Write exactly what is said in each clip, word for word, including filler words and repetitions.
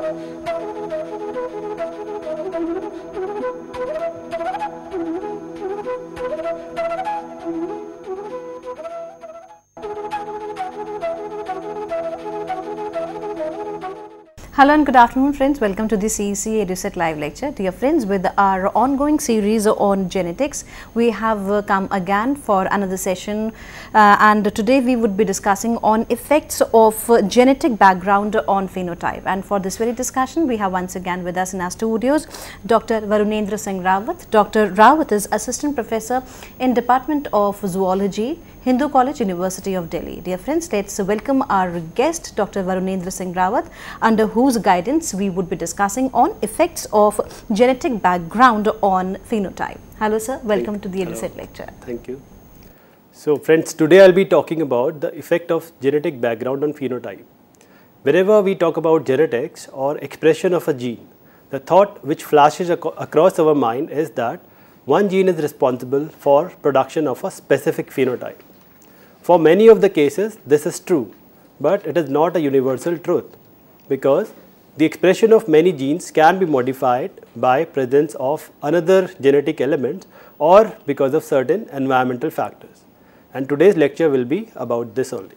Hello and good afternoon friends, welcome to the C E C-UGC live lecture. Dear friends, with our ongoing series on genetics, we have uh, come again for another session uh, and today we would be discussing on effects of uh, genetic background on phenotype. And for this very discussion, we have once again with us in our studios Doctor Varunendra Singh Rawat. Doctor Rawat is Assistant Professor in Department of Zoology, Hindu College, University of Delhi. Dear friends, let's welcome our guest Doctor Varunendra Singh Rawat, under whose guidance we would be discussing on effects of genetic background on phenotype. Hello sir, welcome Thank to the EduSet lecture. Thank you. So friends, today I will be talking about the effect of genetic background on phenotype. Whenever we talk about genetics or expression of a gene, the thought which flashes ac across our mind is that one gene is responsible for production of a specific phenotype. For many of the cases, this is true, but it is not a universal truth, because the expression of many genes can be modified by presence of another genetic element or because of certain environmental factors. And today's lecture will be about this only.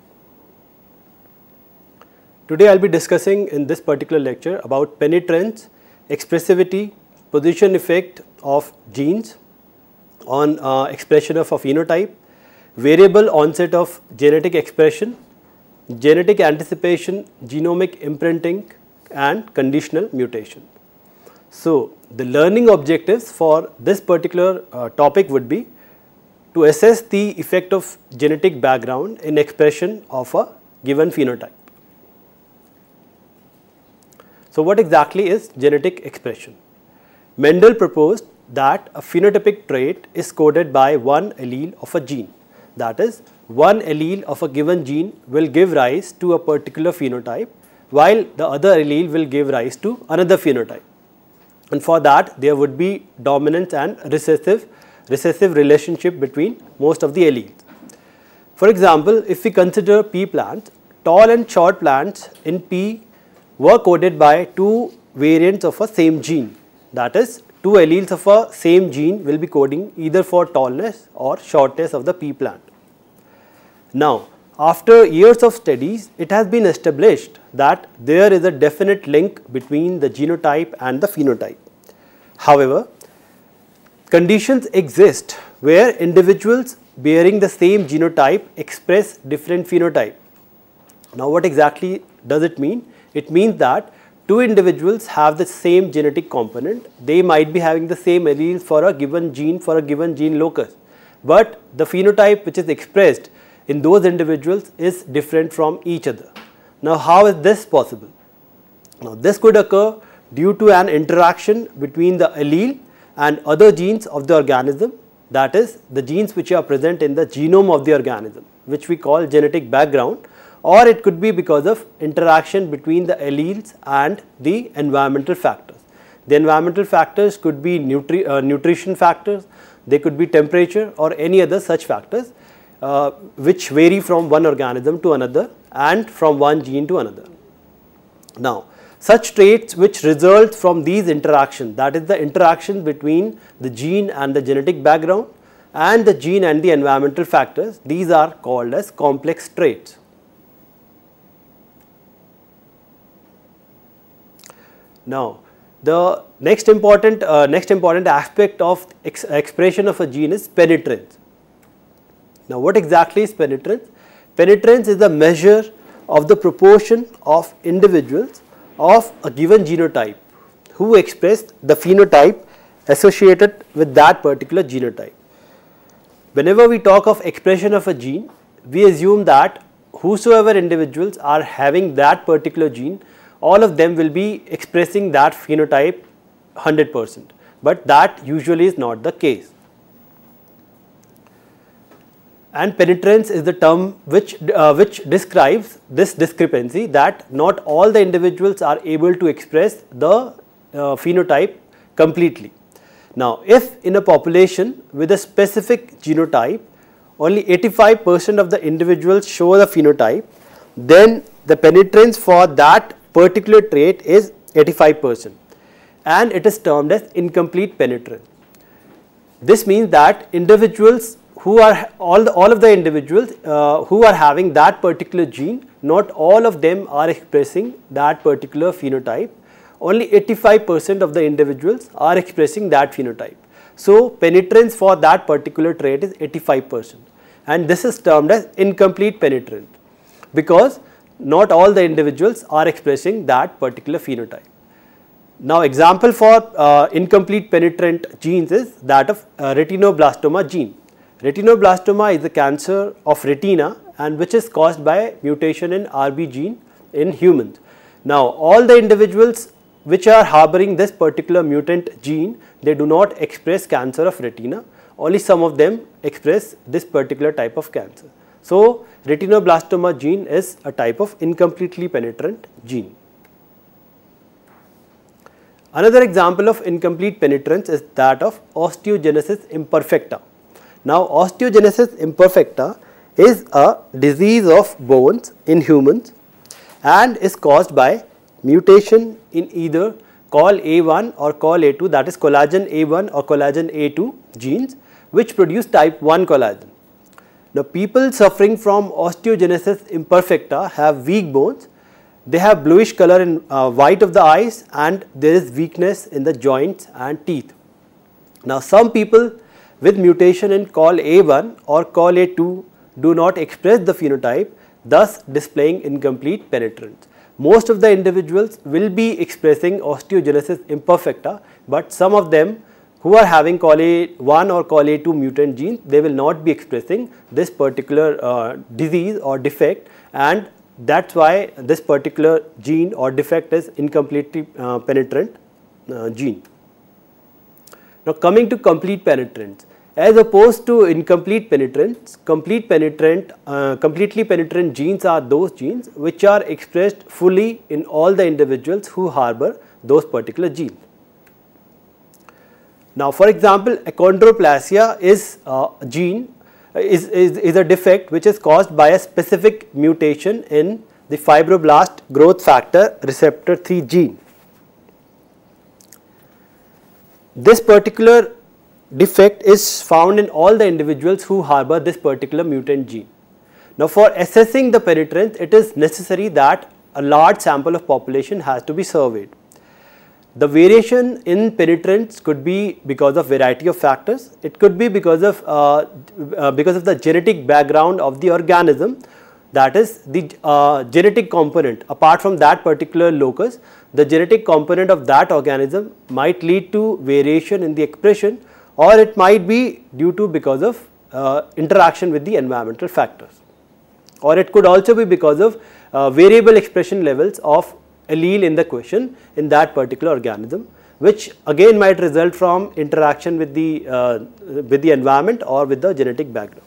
Today I will be discussing in this particular lecture about penetrance, expressivity, position effect of genes on uh, expression of a phenotype, variable onset of genetic expression, genetic anticipation, genomic imprinting and conditional mutation. So, the learning objectives for this particular uh, topic would be to assess the effect of genetic background in expression of a given phenotype. So, what exactly is genetic expression? Mendel proposed that a phenotypic trait is coded by one allele of a gene. That is, one allele of a given gene will give rise to a particular phenotype, while the other allele will give rise to another phenotype. And for that, there would be dominance and recessive, recessive relationship between most of the alleles. For example, if we consider pea plants, tall and short plants in pea were coded by two variants of a same gene. That is, two alleles of a same gene will be coding either for tallness or shortness of the pea plant. Now, after years of studies, it has been established that there is a definite link between the genotype and the phenotype. However, conditions exist where individuals bearing the same genotype express different phenotype. Now, what exactly does it mean? It means that two individuals have the same genetic component. They might be having the same alleles for a given gene for a given gene locus, but the phenotype which is expressed in those individuals is different from each other. Now, how is this possible? Now, this could occur due to an interaction between the allele and other genes of the organism, that is, the genes which are present in the genome of the organism, which we call genetic background, or it could be because of interaction between the alleles and the environmental factors. The environmental factors could be nutri uh, nutrition factors, they could be temperature or any other such factors uh, which vary from one organism to another and from one gene to another. Now, such traits which result from these interactions, that is the interaction between the gene and the genetic background and the gene and the environmental factors, these are called as complex traits. Now, the next important uh, next important aspect of ex expression of a gene is penetrance. Now, what exactly is penetrance? Penetrance is the measure of the proportion of individuals of a given genotype who express the phenotype associated with that particular genotype. Whenever we talk of expression of a gene, we assume that whosoever individuals are having that particular gene, all of them will be expressing that phenotype one hundred percent, but that usually is not the case. And penetrance is the term which, uh, which describes this discrepancy, that not all the individuals are able to express the uh, phenotype completely. Now, if in a population with a specific genotype, only eighty-five percent of the individuals show the phenotype, then the penetrance for that particular trait is eighty-five percent and it is termed as incomplete penetrance. This means that individuals who are all the, all of the individuals uh, who are having that particular gene, not all of them are expressing that particular phenotype. Only eighty-five percent of the individuals are expressing that phenotype. So penetrance for that particular trait is eighty-five percent, and this is termed as incomplete penetrance because not all the individuals are expressing that particular phenotype. Now example for uh, incomplete penetrant genes is that of uh, retinoblastoma gene. Retinoblastoma is a cancer of retina and which is caused by mutation in R B gene in humans. Now all the individuals which are harboring this particular mutant gene, they do not express cancer of retina, only some of them express this particular type of cancer. So retinoblastoma gene is a type of incompletely penetrant gene. Another example of incomplete penetrance is that of osteogenesis imperfecta. Now osteogenesis imperfecta is a disease of bones in humans and is caused by mutation in either C O L A one or C O L A two, that is collagen A one or collagen A two genes, which produce type one collagen. Now people suffering from osteogenesis imperfecta have weak bones. They have bluish color in uh, white of the eyes and there is weakness in the joints and teeth. Now some people with mutation in C O L A one or C O L A two do not express the phenotype, thus displaying incomplete penetrance. Most of the individuals will be expressing osteogenesis imperfecta, but some of them who are having C O L A one or C O L A two mutant genes, they will not be expressing this particular uh, disease or defect, and that is why this particular gene or defect is incompletely uh, penetrant uh, gene. Now coming to complete penetrance, as opposed to incomplete penetrance, complete penetrant, uh, completely penetrant genes are those genes which are expressed fully in all the individuals who harbor those particular genes. Now for example, achondroplasia is a gene, is, is, is a defect which is caused by a specific mutation in the fibroblast growth factor receptor three gene. This particular defect is found in all the individuals who harbor this particular mutant gene. Now for assessing the penetrance, it is necessary that a large sample of population has to be surveyed. The variation in penetrance could be because of variety of factors. It could be because of uh, uh, because of the genetic background of the organism, that is the uh, genetic component. Apart from that particular locus, the genetic component of that organism might lead to variation in the expression, or it might be due to because of uh, interaction with the environmental factors, or it could also be because of uh, variable expression levels of allele in the question in that particular organism, which again might result from interaction with the uh, with the environment or with the genetic background.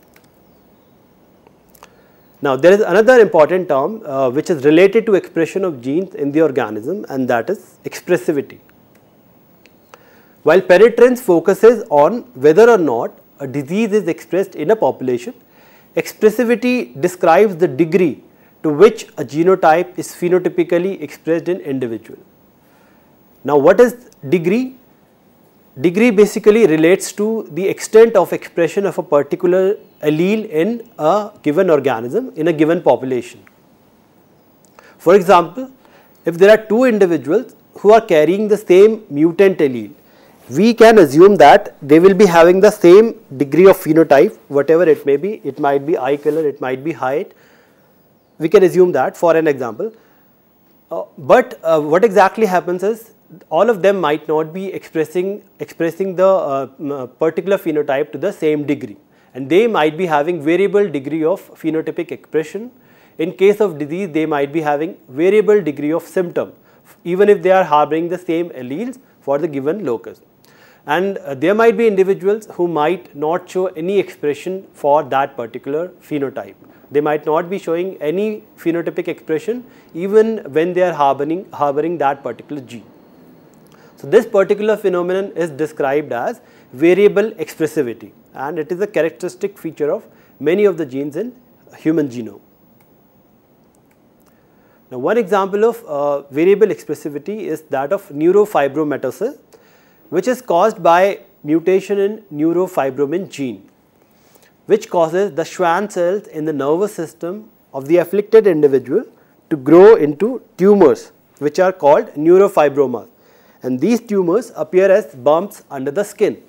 Now there is another important term uh, which is related to expression of genes in the organism, and that is expressivity. While penetrance focuses on whether or not a disease is expressed in a population, expressivity describes the degree to which a genotype is phenotypically expressed in individual. Now what is degree? Degree basically relates to the extent of expression of a particular allele in a given organism in a given population. For example, if there are two individuals who are carrying the same mutant allele, we can assume that they will be having the same degree of phenotype, whatever it may be. It might be eye color, it might be height. We can assume that for an example. Uh, but uh, what exactly happens is all of them might not be expressing expressing the uh, particular phenotype to the same degree, and they might be having variable degree of phenotypic expression. In case of disease, they might be having variable degree of symptom, even if they are harboring the same alleles for the given locus. And uh, there might be individuals who might not show any expression for that particular phenotype. They might not be showing any phenotypic expression even when they are harboring, harboring that particular gene. So this particular phenomenon is described as variable expressivity, and it is a characteristic feature of many of the genes in human genome. Now, one example of uh, variable expressivity is that of neurofibromatosis, which is caused by mutation in neurofibromin gene, which causes the Schwann cells in the nervous system of the afflicted individual to grow into tumors, which are called neurofibromas, and these tumors appear as bumps under the skin.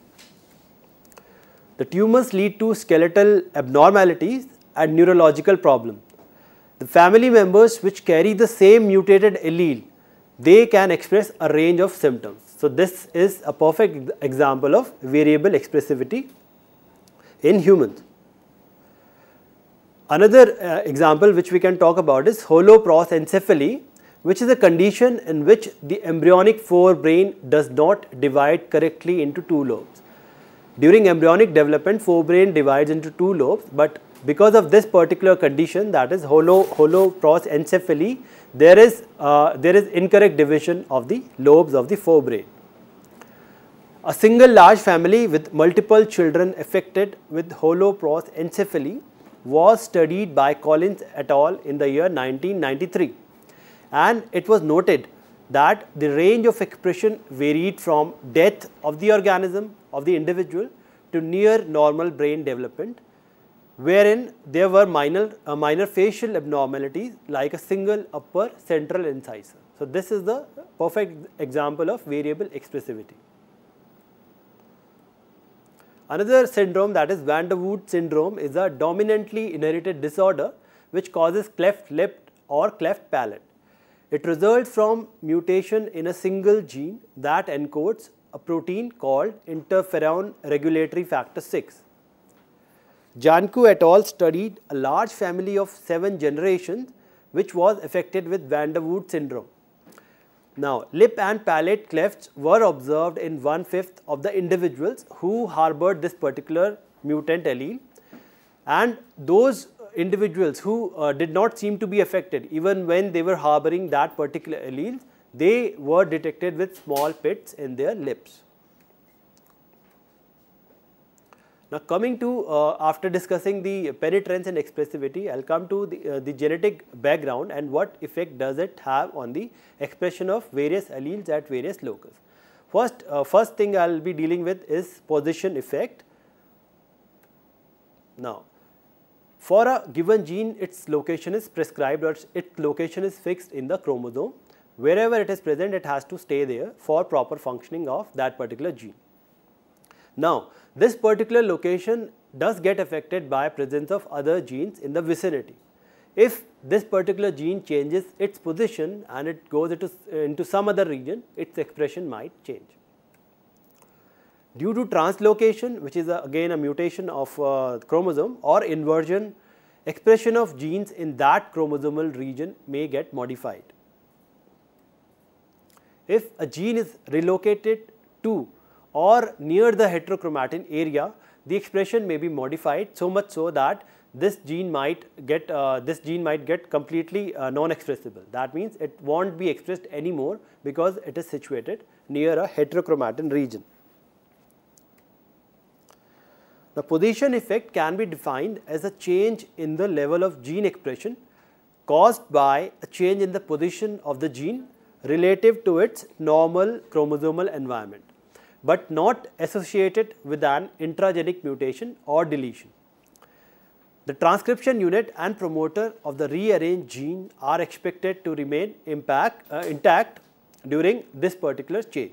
The tumors lead to skeletal abnormalities and neurological problems. The family members which carry the same mutated allele, they can express a range of symptoms. So, this is a perfect example of variable expressivity in humans. Another uh, example which we can talk about is holoprosencephaly, which is a condition in which the embryonic forebrain does not divide correctly into two lobes. During embryonic development, forebrain divides into two lobes, but because of this particular condition, that is holo, holoprosencephaly, there is, uh, there is incorrect division of the lobes of the forebrain. A single large family with multiple children affected with holoprosencephaly was studied by Collins et al. In the year nineteen ninety-three, and it was noted that the range of expression varied from death of the organism of the individual to near normal brain development, wherein there were minor, uh, minor facial abnormalities like a single upper central incisor. So, this is the perfect example of variable expressivity. Another syndrome, that is Van der Wood syndrome, is a dominantly inherited disorder which causes cleft lip or cleft palate. It results from mutation in a single gene that encodes a protein called interferon regulatory factor six. Janku et al. Studied a large family of seven generations which was affected with Van der Wood syndrome. Now, lip and palate clefts were observed in one fifth of the individuals who harbored this particular mutant allele, and those individuals who uh, did not seem to be affected even when they were harboring that particular allele, they were detected with small pits in their lips. Now, coming to uh, after discussing the penetrance and expressivity, I will come to the, uh, the genetic background and what effect does it have on the expression of various alleles at various locus. First, uh, first thing I will be dealing with is position effect. Now, for a given gene, its location is prescribed or its location is fixed in the chromosome. Wherever it is present, it has to stay there for proper functioning of that particular gene. Now, this particular location does get affected by presence of other genes in the vicinity. If this particular gene changes its position and it goes into, into some other region, its expression might change. Due to translocation, which is a, again a mutation of uh, chromosome, or inversion, expression of genes in that chromosomal region may get modified. If a gene is relocated to or near the heterochromatin area, the expression may be modified so much so that this gene might get uh, this gene might get completely uh, non-expressible. That means it won't be expressed anymore because it is situated near a heterochromatin region. The position effect can be defined as a change in the level of gene expression caused by a change in the position of the gene relative to its normal chromosomal environment, but not associated with an intragenic mutation or deletion. The transcription unit and promoter of the rearranged gene are expected to remain impact, uh, intact during this particular change.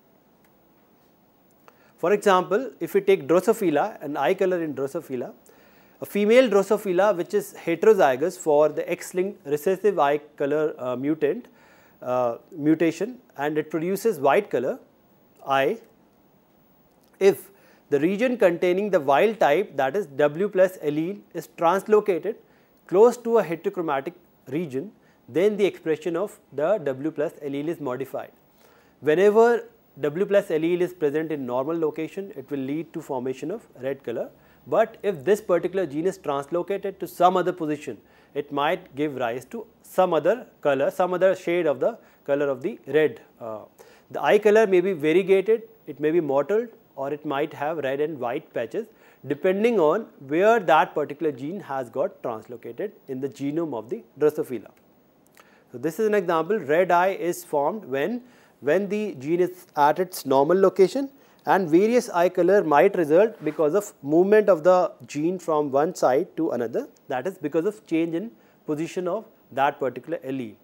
For example, if we take Drosophila, an eye color in Drosophila, a female Drosophila which is heterozygous for the X-linked recessive eye color uh, mutant uh, mutation, and it produces white color eye. If the region containing the wild type, that is W plus allele, is translocated close to a heterochromatic region, then the expression of the W plus allele is modified. Whenever W plus allele is present in normal location, it will lead to formation of red color. But if this particular gene is translocated to some other position, it might give rise to some other color, some other shade of the color of the red. Uh, the eye color may be variegated, it may be mottled, or it might have red and white patches depending on where that particular gene has got translocated in the genome of the Drosophila. So, this is an example. Red eye is formed when, when the gene is at its normal location, and various eye color might result because of movement of the gene from one side to another, that is because of change in position of that particular allele.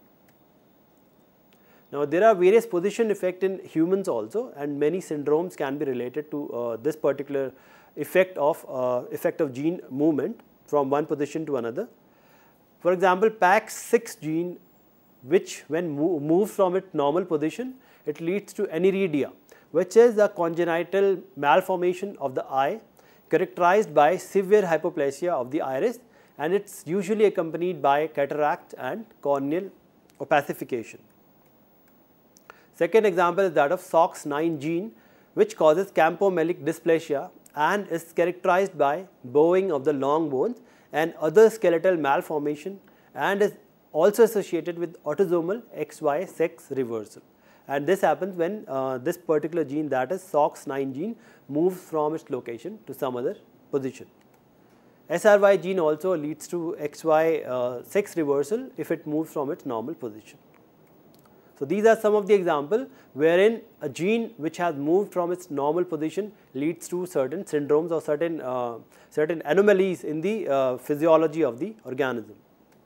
Now, there are various position effect in humans also, and many syndromes can be related to uh, this particular effect of uh, effect of gene movement from one position to another. For example, P A X six gene, which when move, moves from its normal position, it leads to aniridia, which is a congenital malformation of the eye characterized by severe hypoplasia of the iris, and it is usually accompanied by cataract and corneal opacification. Second example is that of S O X nine gene, which causes campomelic dysplasia and is characterized by bowing of the long bones and other skeletal malformation, and is also associated with autosomal X Y sex reversal. And this happens when uh, this particular gene, that is S O X nine gene, moves from its location to some other position. S R Y gene also leads to X Y uh, sex reversal if it moves from its normal position. So, these are some of the examples wherein a gene which has moved from its normal position leads to certain syndromes or certain, uh, certain anomalies in the uh, physiology of the organism.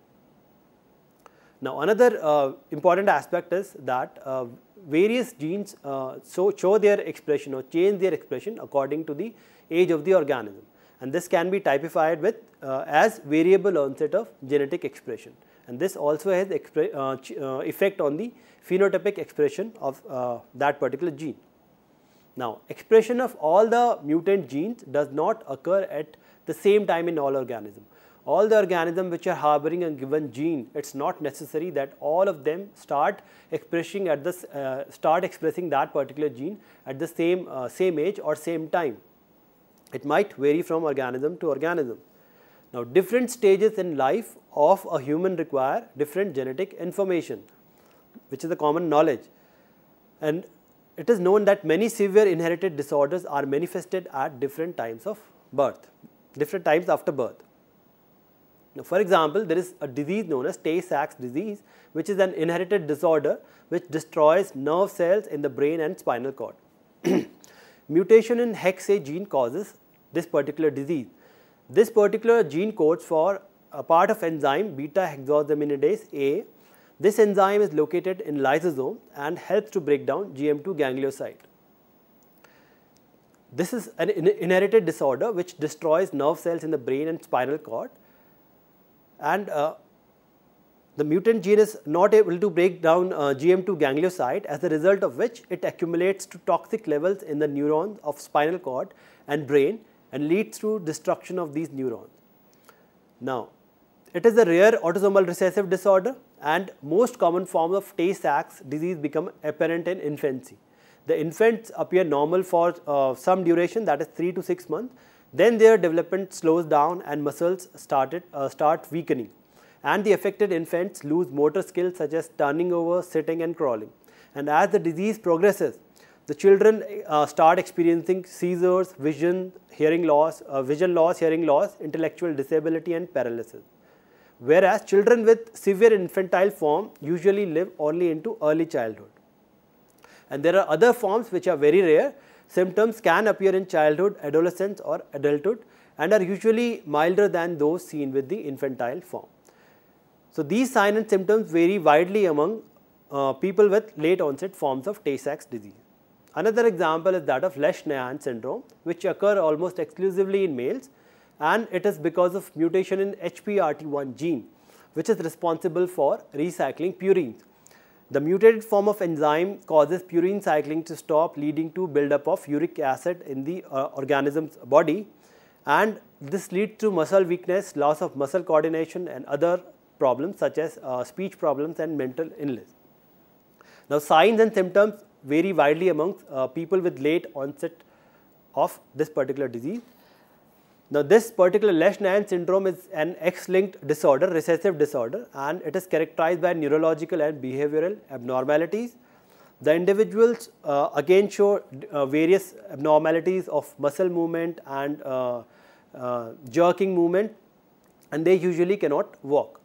Now, another uh, important aspect is that uh, various genes uh, so show their expression or change their expression according to the age of the organism, and this can be typified with uh, as variable onset of genetic expression, and this also has uh, uh, effect on the phenotypic expression of uh, that particular gene. Now, expression of all the mutant genes does not occur at the same time in all organisms. All the organisms which are harboring a given gene, it is not necessary that all of them start expressing at this uh, start expressing that particular gene at the same uh, same age or same time. It might vary from organism to organism. Now, different stages in life of a human require different genetic information, which is a common knowledge, and it is known that many severe inherited disorders are manifested at different times of birth, different times after birth. Now, for example, there is a disease known as Tay Sachs disease, which is an inherited disorder which destroys nerve cells in the brain and spinal cord. Mutation in Hex A gene causes this particular disease. This particular gene codes for a part of enzyme beta hexosaminidase A. This enzyme is located in lysosome and helps to break down G M two ganglioside. This is an inherited disorder which destroys nerve cells in the brain and spinal cord, and uh, the mutant gene is not able to break down uh, G M two ganglioside, as a result of which it accumulates to toxic levels in the neurons of spinal cord and brain and leads to destruction of these neurons. Now, it is a rare autosomal recessive disorder, and most common forms of Tay Sachs disease become apparent in infancy. The infants appear normal for uh, some duration, that is three to six months. Then their development slows down and muscles started, uh, start weakening, and the affected infants lose motor skills such as turning over, sitting and crawling. And as the disease progresses, the children uh, start experiencing seizures, vision, hearing loss, uh, vision loss, hearing loss, intellectual disability and paralysis. Whereas children with severe infantile form usually live only into early childhood. And there are other forms which are very rare. Symptoms can appear in childhood, adolescence or adulthood, and are usually milder than those seen with the infantile form. So, these signs and symptoms vary widely among uh, people with late onset forms of Tay Sachs disease. Another example is that of Lesch-Nyhan syndrome, which occur almost exclusively in males, and it is because of mutation in H P R T one gene, which is responsible for recycling purines. The mutated form of enzyme causes purine cycling to stop, leading to buildup of uric acid in the uh, organism's body, and this leads to muscle weakness, loss of muscle coordination and other problems such as uh, speech problems and mental illness. Now, signs and symptoms vary widely amongst uh, people with late onset of this particular disease. Now, this particular Lesch-Nyhan syndrome is an X-linked disorder, recessive disorder, and it is characterized by neurological and behavioral abnormalities. The individuals uh, again show uh, various abnormalities of muscle movement and uh, uh, jerking movement, and they usually cannot walk.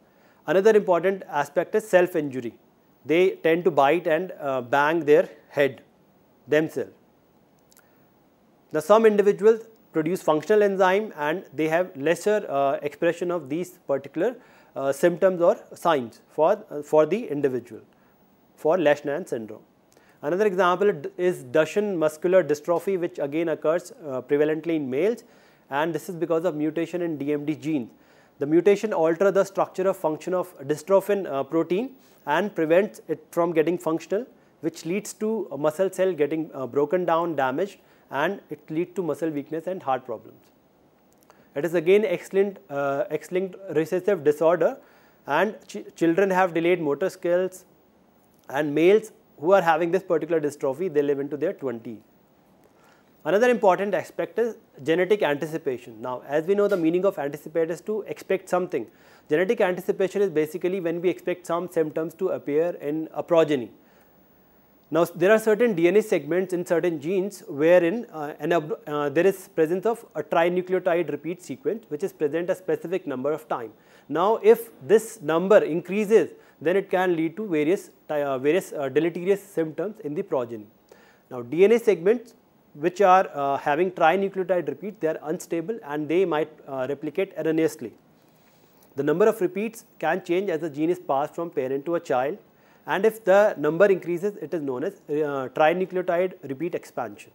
Another important aspect is self-injury. They tend to bite and uh, bang their head themselves. Now, some individuals produce functional enzyme and they have lesser uh, expression of these particular uh, symptoms or signs for, uh, for the individual for Leishman syndrome. Another example is Duchenne muscular dystrophy, which again occurs uh, prevalently in males, and this is because of mutation in D M D gene. The mutation alters the structure of function of dystrophin uh, protein and prevents it from getting functional, which leads to a muscle cell getting uh, broken down, damaged, and it leads to muscle weakness and heart problems. It is again X-linked, uh, X-linked recessive disorder, and ch children have delayed motor skills, and males who are having this particular dystrophy, they live into their twenties. Another important aspect is genetic anticipation. Now, as we know, the meaning of anticipate is to expect something. Genetic anticipation is basically when we expect some symptoms to appear in a progeny. Now, there are certain D N A segments in certain genes wherein uh, an, uh, there is presence of a trinucleotide repeat sequence which is present a specific number of time. Now, if this number increases, then it can lead to various, uh, various uh, deleterious symptoms in the progeny. Now, D N A segments which are uh, having trinucleotide repeats, they are unstable and they might uh, replicate erroneously. The number of repeats can change as the gene is passed from parent to a child, and if the number increases, it is known as uh, trinucleotide repeat expansion.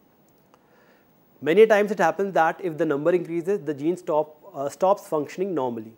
Many times it happens that if the number increases, the gene stop, uh, stops functioning normally.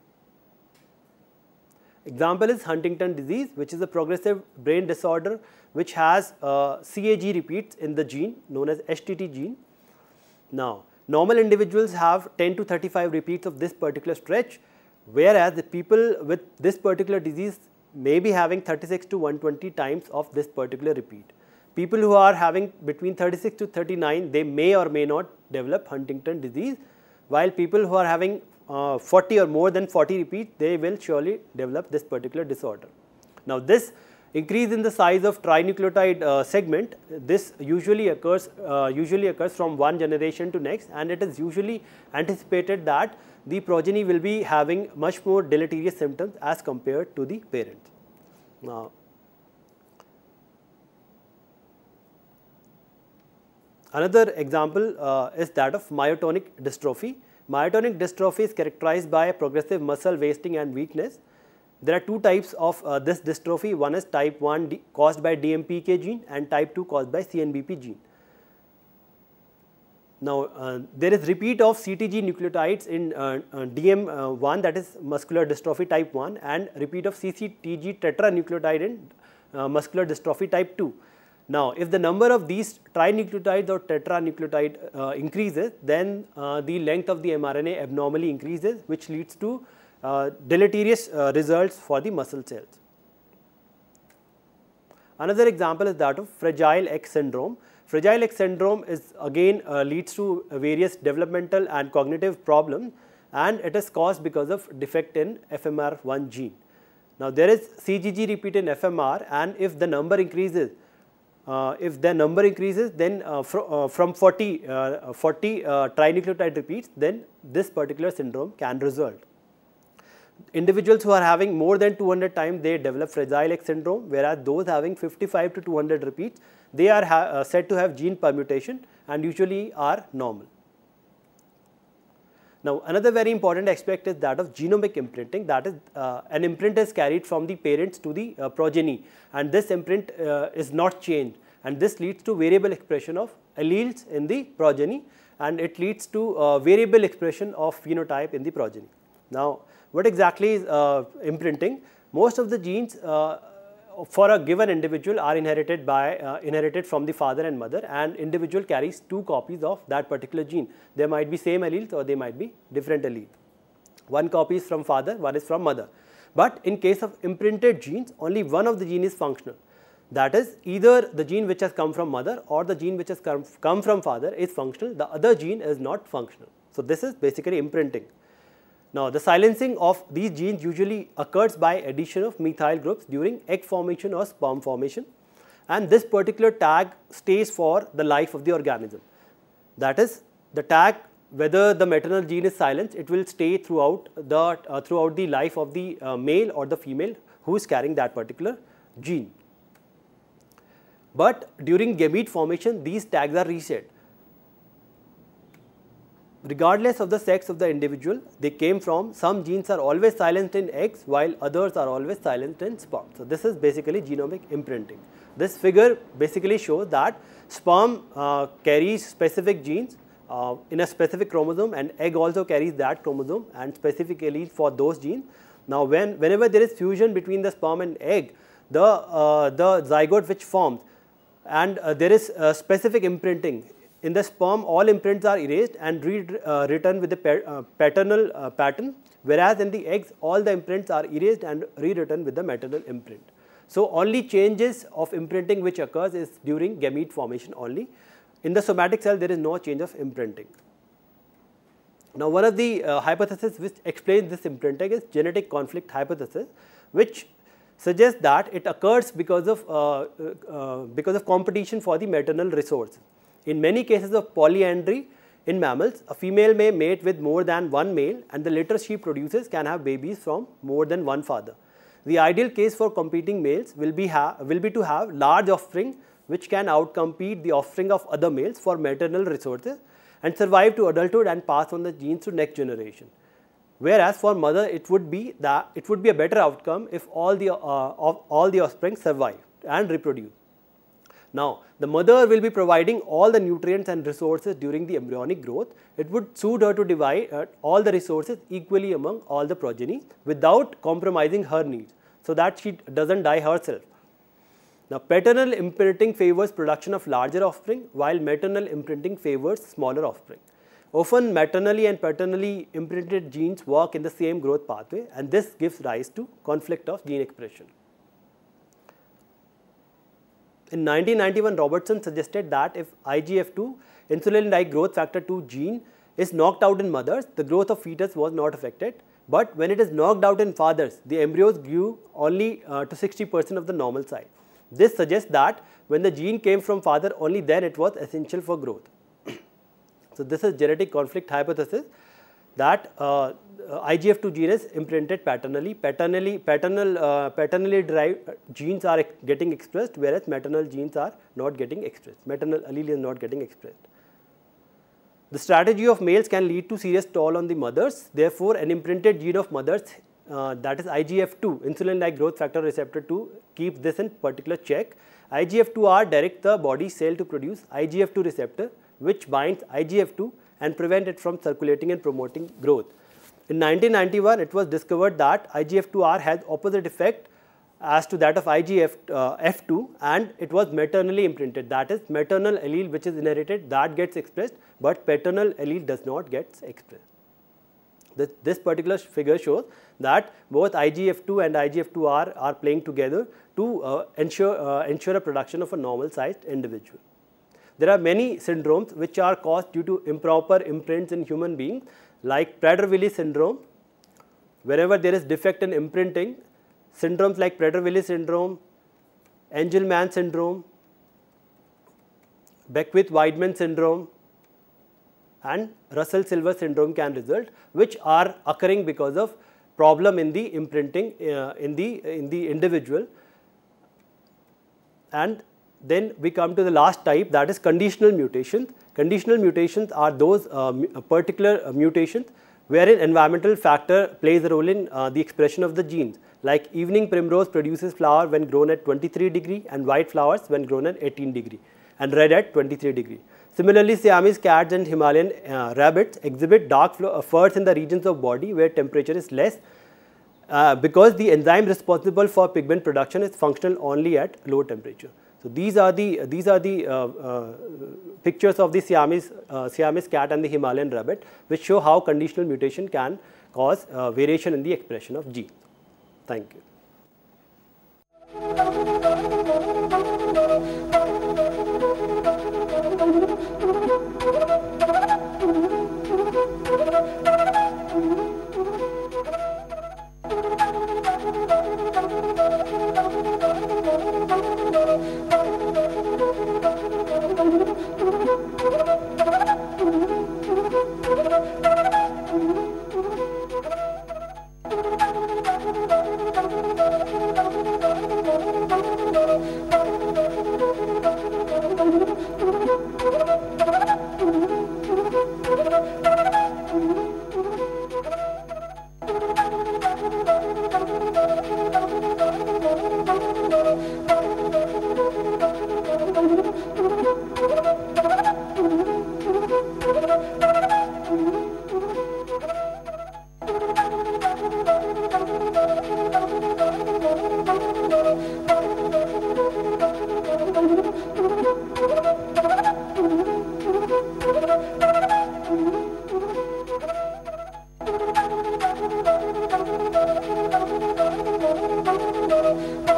Example is Huntington disease, which is a progressive brain disorder which has uh, C A G repeats in the gene known as H T T gene. Now, normal individuals have ten to thirty-five repeats of this particular stretch, whereas the people with this particular disease may be having thirty-six to one hundred twenty times of this particular repeat. People who are having between thirty-six to thirty-nine, they may or may not develop Huntington disease, while people who are having uh, forty or more than forty repeats, they will surely develop this particular disorder. Now, this increase in the size of trinucleotide uh, segment, this usually occurs uh, usually occurs from one generation to next, and it is usually anticipated that the progeny will be having much more deleterious symptoms as compared to the parents. Now, another example uh, is that of myotonic dystrophy. Myotonic dystrophy is characterized by progressive muscle wasting and weakness. There are two types of uh, this dystrophy. One is type one D caused by D M P K gene and type two caused by C N B P gene. Now, uh, there is repeat of C T G nucleotides in uh, uh, D M one, that is muscular dystrophy type one, and repeat of C C T G tetranucleotide in uh, muscular dystrophy type two. Now, if the number of these trinucleotides or tetranucleotide uh, increases, then uh, the length of the m R N A abnormally increases, which leads to uh, deleterious uh, results for the muscle cells. Another example is that of Fragile X syndrome. Fragile X syndrome is again uh, leads to various developmental and cognitive problems, and it is caused because of defect in F M R one gene. Now, there is C G G repeat in F M R, and if the number increases, uh, if the number increases, then uh, fr uh, from forty, uh, forty uh, trinucleotide repeats, then this particular syndrome can result. Individuals who are having more than two hundred times, they develop Fragile X syndrome, whereas those having fifty-five to two hundred repeats, they are uh, said to have gene permutation and usually are normal. Now, another very important aspect is that of genomic imprinting, that is uh, an imprint is carried from the parents to the uh, progeny, and this imprint uh, is not changed, and this leads to variable expression of alleles in the progeny, and it leads to uh, variable expression of phenotype in the progeny. Now, what exactly is uh, imprinting? Most of the genes uh, for a given individual are inherited by uh, inherited from the father and mother, and individual carries two copies of that particular gene. There might be same alleles or they might be different alleles. One copy is from father, one is from mother. But in case of imprinted genes, only one of the gene is functional. That is, either the gene which has come from mother or the gene which has come, come from father is functional, the other gene is not functional. So, this is basically imprinting. Now, the silencing of these genes usually occurs by addition of methyl groups during egg formation or sperm formation, and this particular tag stays for the life of the organism. That is, the tag whether the maternal gene is silenced, it will stay throughout the uh, throughout the life of the uh, male or the female who is carrying that particular gene. But during gamete formation, these tags are reset. Regardless of the sex of the individual they came from, some genes are always silenced in eggs while others are always silenced in sperm. So, this is basically genomic imprinting. This figure basically shows that sperm uh, carries specific genes uh, in a specific chromosome, and egg also carries that chromosome and specifically for those genes. Now, when whenever there is fusion between the sperm and egg, the, uh, the zygote which forms, and uh, there is uh, specific imprinting. In the sperm, all imprints are erased and re uh, written with the pa uh, paternal uh, pattern, whereas in the eggs, all the imprints are erased and rewritten with the maternal imprint. So, only changes of imprinting which occurs is during gamete formation only. In the somatic cell, there is no change of imprinting. Now, one of the uh, hypotheses which explains this imprinting is genetic conflict hypothesis, which suggests that it occurs because of uh, uh, because of competition for the maternal resource. In many cases of polyandry in mammals, a female may mate with more than one male, and the litter she produces can have babies from more than one father. The ideal case for competing males will be, ha will be to have large offspring which can outcompete the offspring of other males for maternal resources and survive to adulthood and pass on the genes to next generation. Whereas for mother, it would be that it would be a better outcome if all the uh, of all the offspring survive and reproduce. Now, the mother will be providing all the nutrients and resources during the embryonic growth. It would suit her to divide uh, all the resources equally among all the progeny without compromising her needs, so that she doesn't die herself. Now, paternal imprinting favors production of larger offspring, while maternal imprinting favors smaller offspring. Often, maternally and paternally imprinted genes work in the same growth pathway, and this gives rise to conflict of gene expression. In nineteen ninety-one, Robertson suggested that if I G F two, insulin-like growth factor two gene, is knocked out in mothers, the growth of fetus was not affected. But when it is knocked out in fathers, the embryos grew only uh, to sixty percent of the normal size. This suggests that when the gene came from father, only then it was essential for growth. So, this is genetic conflict hypothesis, that uh, I G F two gene is imprinted paternally. Paternally, paternal, uh, paternally derived genes are getting expressed, whereas maternal genes are not getting expressed. Maternal allele is not getting expressed. The strategy of males can lead to serious toll on the mothers. Therefore, an imprinted gene of mothers, uh, that is I G F two, insulin-like growth factor receptor two, keeps this in particular check. I G F two R directs the body cell to produce I G F two receptor, which binds I G F two and prevent it from circulating and promoting growth. In nineteen ninety-one, it was discovered that I G F two R has opposite effect as to that of I G F two, and it was maternally imprinted. That is, maternal allele which is inherited, that gets expressed, but paternal allele does not get expressed. This, this particular figure shows that both I G F two and I G F two R are playing together to uh, ensure, uh, ensure a production of a normal sized individual. There are many syndromes which are caused due to improper imprints in human beings, like Prader-Willi syndrome. Wherever there is defect in imprinting, syndromes like Prader-Willi syndrome, Angelman syndrome, Beckwith-Weidman syndrome, and Russell-Silver syndrome can result, which are occurring because of problem in the imprinting uh, in the in the individual. And then we come to the last type, that is conditional mutations. Conditional mutations are those uh, particular uh, mutations wherein environmental factor plays a role in uh, the expression of the genes. Like evening primrose produces flower when grown at twenty-three degree and white flowers when grown at eighteen degree and red at twenty-three degree. Similarly, Siamese cats and Himalayan uh, rabbits exhibit dark uh, furs in the regions of body where temperature is less uh, because the enzyme responsible for pigment production is functional only at low temperature. So, these are the these are the uh, uh, pictures of the Siamese uh, Siamese cat and the Himalayan rabbit, which show how conditional mutation can cause uh, variation in the expression of genes. Thank you. Thank you.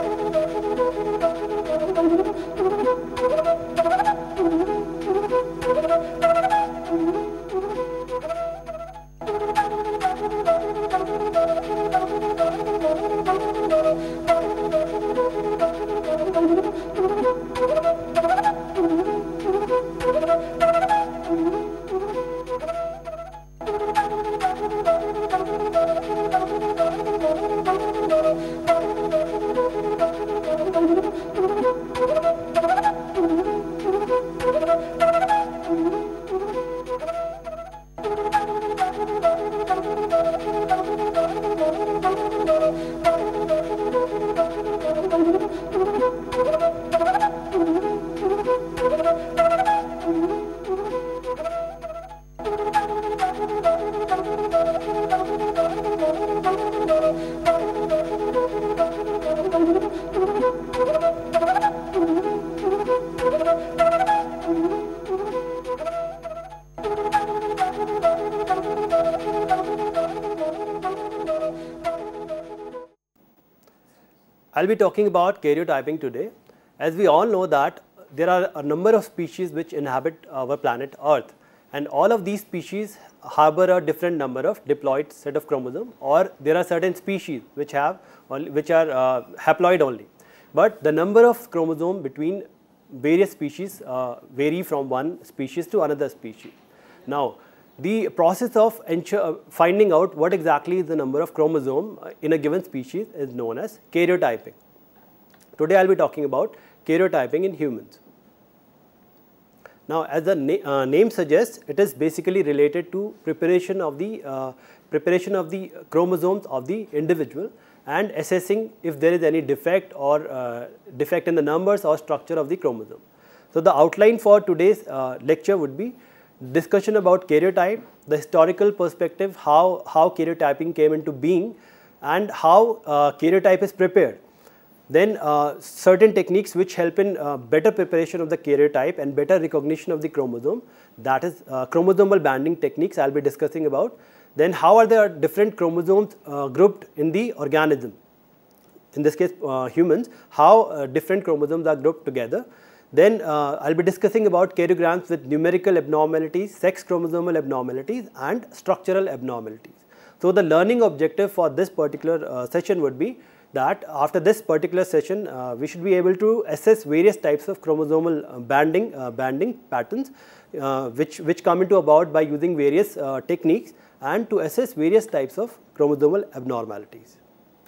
I'll be talking about karyotyping today. As we all know that there are a number of species which inhabit our planet Earth, and all of these species harbor a different number of diploid set of chromosomes, or there are certain species which have only, which are uh, haploid only. But the number of chromosomes between various species uh, vary from one species to another species. Now, the process of ensure, finding out what exactly is the number of chromosomes in a given species is known as karyotyping. Today I will be talking about karyotyping in humans. Now, as the na uh, name suggests, it is basically related to preparation of the uh, preparation of the chromosomes of the individual and assessing if there is any defect or uh, defect in the numbers or structure of the chromosome. So, the outline for today's uh, lecture would be discussion about karyotype, the historical perspective, how, how karyotyping came into being, and how uh, karyotype is prepared. Then uh, certain techniques which help in uh, better preparation of the karyotype and better recognition of the chromosome, that is uh, chromosomal banding techniques I will be discussing about. Then how are the different chromosomes uh, grouped in the organism, in this case uh, humans, how uh, different chromosomes are grouped together. Then uh, I will be discussing about karyograms with numerical abnormalities, sex chromosomal abnormalities and structural abnormalities. So, the learning objective for this particular uh, session would be that after this particular session uh, we should be able to assess various types of chromosomal uh, banding, uh, banding patterns uh, which, which come into about by using various uh, techniques, and to assess various types of chromosomal abnormalities.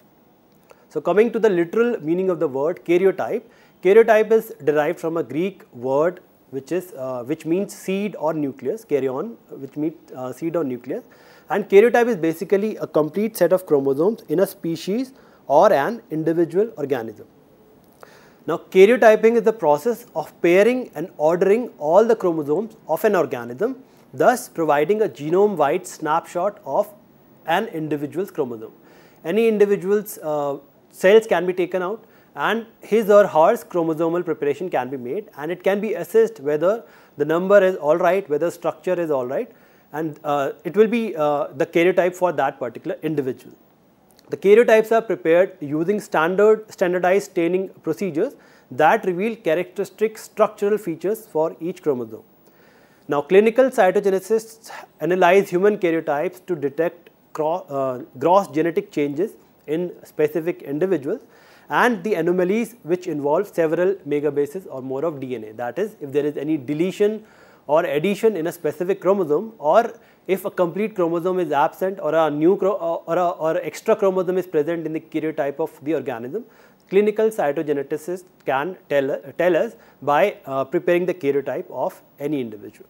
So, coming to the literal meaning of the word karyotype, karyotype is derived from a Greek word which is uh, which means seed or nucleus, karyon, which means uh, seed or nucleus, and karyotype is basically a complete set of chromosomes in a species or an individual organism. Now, karyotyping is the process of pairing and ordering all the chromosomes of an organism, thus providing a genome-wide snapshot of an individual's chromosome. Any individual's uh, cells can be taken out, and his or hers chromosomal preparation can be made, and it can be assessed whether the number is all right, whether structure is all right, and uh, it will be uh, the karyotype for that particular individual. The karyotypes are prepared using standard standardized staining procedures that reveal characteristic structural features for each chromosome. Now, clinical cytogeneticists analyze human karyotypes to detect cross, uh, gross genetic changes in specific individuals and the anomalies which involve several megabases or more of D N A. That is, if there is any deletion or addition in a specific chromosome, or if a complete chromosome is absent, or a new or, a, or extra chromosome is present in the karyotype of the organism, clinical cytogeneticists can tell, tell us by uh, preparing the karyotype of any individual.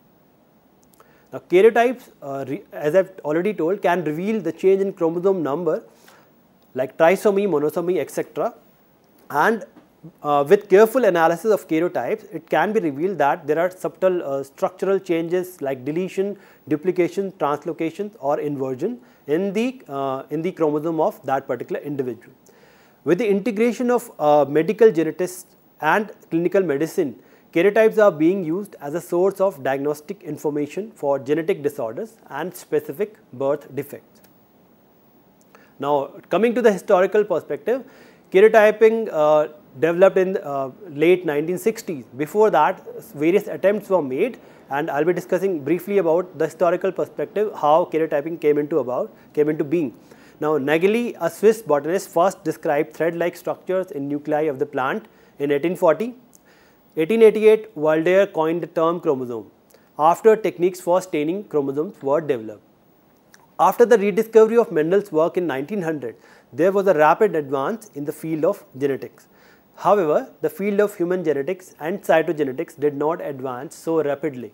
Now, karyotypes, uh, as I have already told, can reveal the change in chromosome number like trisomy, monosomy, et cetera. And uh, with careful analysis of karyotypes, it can be revealed that there are subtle uh, structural changes like deletion, duplication, translocations or inversion in the, uh, in the chromosome of that particular individual. With the integration of uh, medical genetics and clinical medicine, karyotypes are being used as a source of diagnostic information for genetic disorders and specific birth defects. Now, coming to the historical perspective, Karyotyping uh, developed in uh, late nineteen sixties. Before that, various attempts were made, and I'll be discussing briefly about the historical perspective, how karyotyping came into about came into being. Now, Nageli, a Swiss botanist, first described thread-like structures in nuclei of the plant in eighteen forty. eighteen eighty-eight, Waldeyer coined the term chromosome, after techniques for staining chromosomes were developed. After the rediscovery of Mendel's work in nineteen hundred, there was a rapid advance in the field of genetics. However, the field of human genetics and cytogenetics did not advance so rapidly.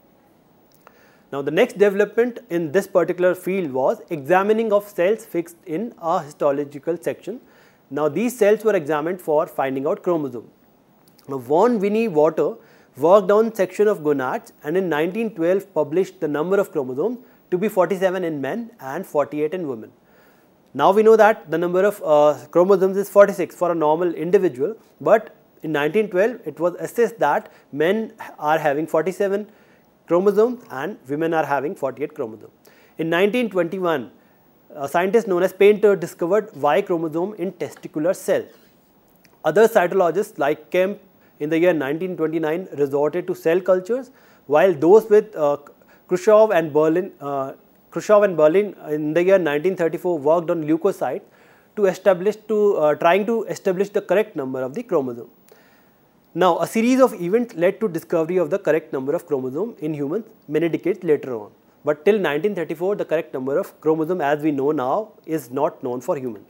Now, the next development in this particular field was examining of cells fixed in a histological section. Now, these cells were examined for finding out chromosomes. Now, von Winnie-Water worked on section of gonads and in nineteen twelve published the number of chromosomes to be forty-seven in men and forty-eight in women. Now, we know that the number of uh, chromosomes is forty-six for a normal individual, but in nineteen twelve it was assessed that men are having forty-seven chromosomes and women are having forty-eight chromosomes. In nineteen twenty-one, a scientist known as Painter discovered Y chromosome in testicular cells. Other cytologists like Kemp in the year nineteen twenty-nine resorted to cell cultures, while those with uh, Khrushchev and Berlin, uh, Khrushchev and Berlin in the year nineteen thirty-four worked on leukocytes to establish to uh, trying to establish the correct number of the chromosome. Now, a series of events led to discovery of the correct number of chromosomes in humans many decades later on. But till nineteen thirty-four, the correct number of chromosomes as we know now is not known for humans.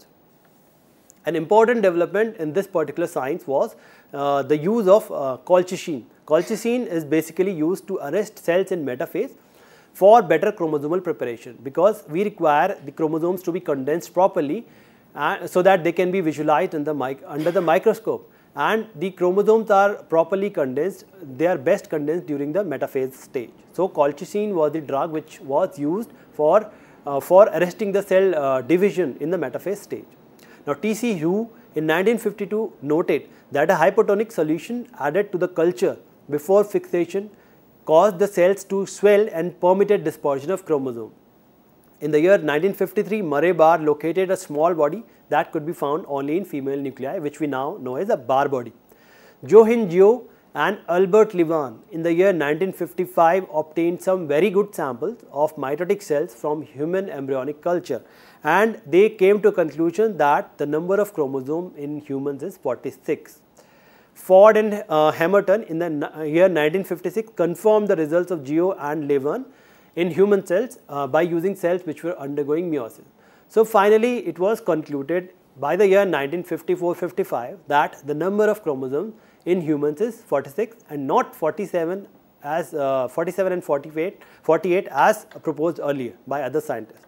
An important development in this particular science was uh, the use of uh, colchicine. Colchicine is basically used to arrest cells in metaphase for better chromosomal preparation, because we require the chromosomes to be condensed properly uh, so that they can be visualized in the mic under the microscope. And the chromosomes are properly condensed, they are best condensed during the metaphase stage. So, colchicine was the drug which was used for, uh, for arresting the cell uh, division in the metaphase stage. Now, T C Hu in nineteen fifty-two noted that a hypotonic solution added to the culture before fixation caused the cells to swell and permitted dispersion of chromosomes. In the year nineteen fifty-three, Murray Barr located a small body that could be found only in female nuclei, which we now know as a Barr body. Johin Geo and Albert Levan in the year nineteen fifty-five obtained some very good samples of mitotic cells from human embryonic culture, and they came to a conclusion that the number of chromosomes in humans is forty-six. Ford and uh, Hamilton in the year nineteen fifty-six confirmed the results of Geo and Levan in human cells uh, by using cells which were undergoing meiosis. So, finally, it was concluded by the year nineteen fifty-four fifty-five that the number of chromosomes in humans is forty-six and not forty-seven as uh, forty-seven and forty-eight, forty-eight as proposed earlier by other scientists.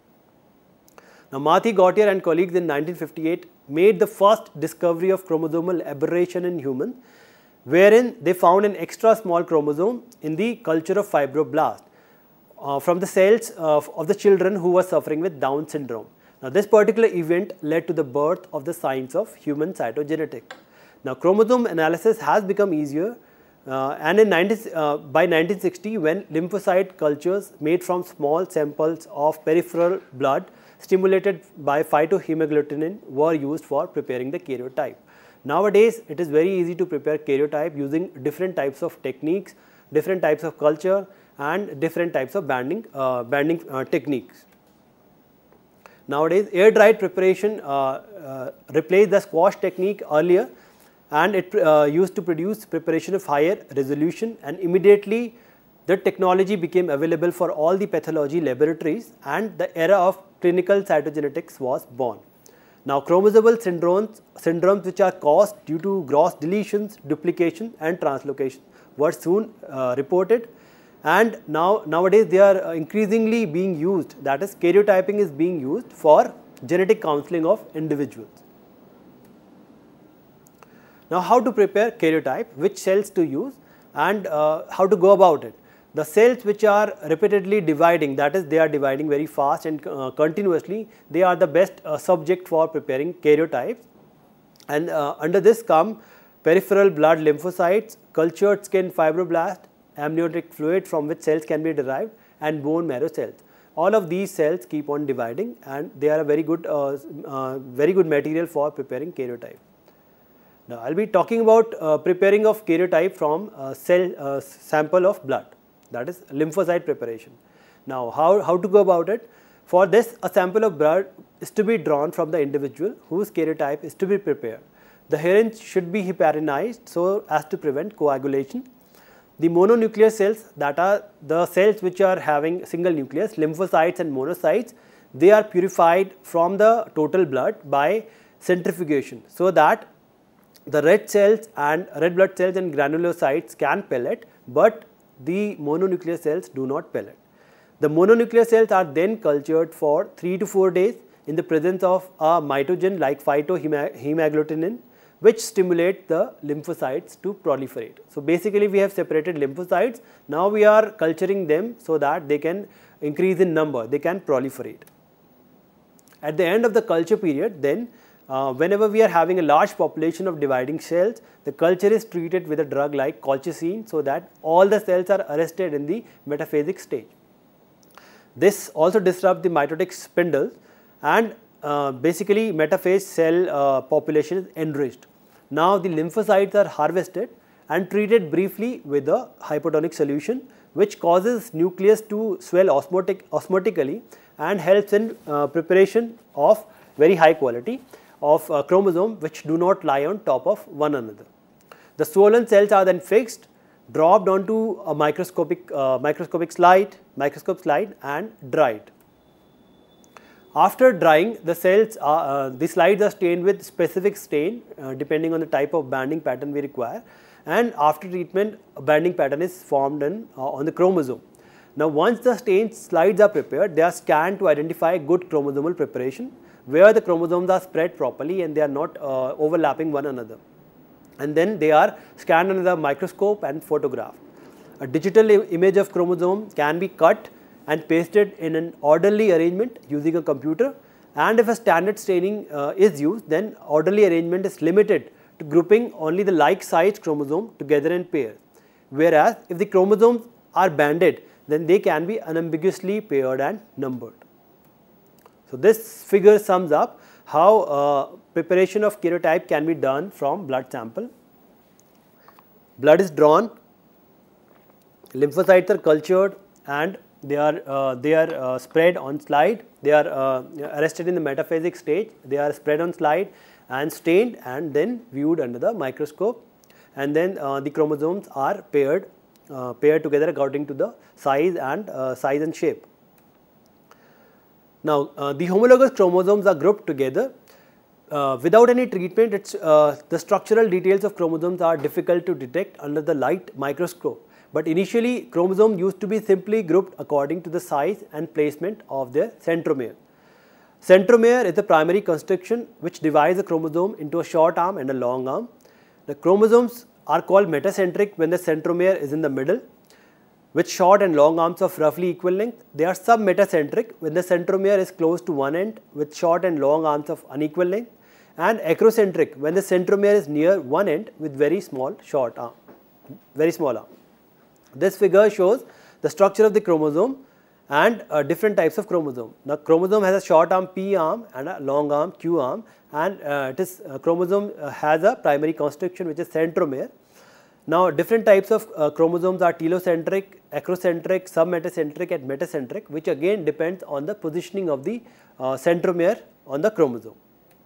Now, Marty Gautier and colleagues in nineteen fifty-eight made the first discovery of chromosomal aberration in humans, wherein they found an extra small chromosome in the culture of fibroblast uh, from the cells of, of the children who were suffering with Down syndrome. Now, this particular event led to the birth of the science of human cytogenetics. Now, chromosome analysis has become easier uh, and in nineteen, uh, by nineteen sixty, when lymphocyte cultures made from small samples of peripheral blood stimulated by phytohemagglutinin were used for preparing the karyotype. Nowadays, it is very easy to prepare karyotype using different types of techniques, different types of culture and different types of banding, uh, banding uh, techniques. Nowadays, air dried preparation uh, uh, replaced the squash technique earlier, and it uh, used to produce preparation of higher resolution, and immediately the technology became available for all the pathology laboratories and the era of clinical cytogenetics was born. Now, chromosomal syndromes, syndromes which are caused due to gross deletions, duplication and translocation were soon uh, reported, and now nowadays they are increasingly being used, that is karyotyping is being used for genetic counseling of individuals. Now, how to prepare karyotype, which cells to use and uh, how to go about it. The cells which are repeatedly dividing, that is they are dividing very fast and uh, continuously, they are the best uh, subject for preparing karyotypes, and uh, under this come peripheral blood lymphocytes, cultured skin fibroblast, amniotic fluid from which cells can be derived, and bone marrow cells. all of these cells keep on dividing, and they are a very good, uh, uh, very good material for preparing karyotype. Now, I will be talking about uh, preparing of karyotype from uh, cell uh, sample of blood, that is lymphocyte preparation. Now, how, how to go about it? For this, a sample of blood is to be drawn from the individual whose karyotype is to be prepared. The herein should be heparinized so as to prevent coagulation. The mononuclear cells, that are the cells which are having single nucleus, lymphocytes and monocytes, they are purified from the total blood by centrifugation, so that the red cells and red blood cells and granulocytes can pellet, but the mononuclear cells do not pellet. The mononuclear cells are then cultured for three to four days in the presence of a mitogen like phytohemagglutinin, which stimulate the lymphocytes to proliferate. So, basically we have separated lymphocytes, now we are culturing them so that they can increase in number, they can proliferate. At the end of the culture period, then uh, whenever we are having a large population of dividing cells, the culture is treated with a drug like colchicine, so that all the cells are arrested in the metaphasic stage. This also disrupts the mitotic spindles, and uh, basically metaphase cell uh, population is enriched. Now, the lymphocytes are harvested and treated briefly with a hypotonic solution, which causes nucleus to swell osmotic, osmotically and helps in uh, preparation of very high quality of uh, chromosome which do not lie on top of one another. The swollen cells are then fixed, dropped onto a microscopic, uh, microscopic slide, microscope slide and dried. After drying, the cells are, uh, the slides are stained with specific stain uh, depending on the type of banding pattern we require, and after treatment a banding pattern is formed in, uh, on the chromosome. Now, once the stained slides are prepared, they are scanned to identify good chromosomal preparation, where the chromosomes are spread properly and they are not uh, overlapping one another. And then they are scanned under the microscope and photographed. A digital image of chromosome can be cut and pasted in an orderly arrangement using a computer, and if a standard staining uh, is used, then orderly arrangement is limited to grouping only the like sized chromosome together in pairs, whereas if the chromosomes are banded, then they can be unambiguously paired and numbered. So, this figure sums up how uh, preparation of karyotype can be done from blood sample. Blood is drawn, lymphocytes are cultured, and they are uh, they are uh, spread on slide, they are uh, arrested in the metaphasic stage, they are spread on slide and stained and then viewed under the microscope, and then uh, the chromosomes are paired uh, paired together according to the size and uh, size and shape. Now, uh, the homologous chromosomes are grouped together uh, without any treatment. It's uh, the structural details of chromosomes are difficult to detect under the light microscope. But initially, chromosomes used to be simply grouped according to the size and placement of their centromere. Centromere is the primary construction which divides the chromosome into a short arm and a long arm. The chromosomes are called metacentric when the centromere is in the middle, with short and long arms of roughly equal length. They are submetacentric when the centromere is close to one end with short and long arms of unequal length, and acrocentric when the centromere is near one end with very small short arm, very small arm. This figure shows the structure of the chromosome and uh, different types of chromosome. Now, chromosome has a short arm P arm and a long arm Q arm, and uh, it is uh, chromosome uh, has a primary construction which is centromere. Now, different types of uh, chromosomes are telocentric, acrocentric, submetacentric and metacentric, which again depends on the positioning of the uh, centromere on the chromosome.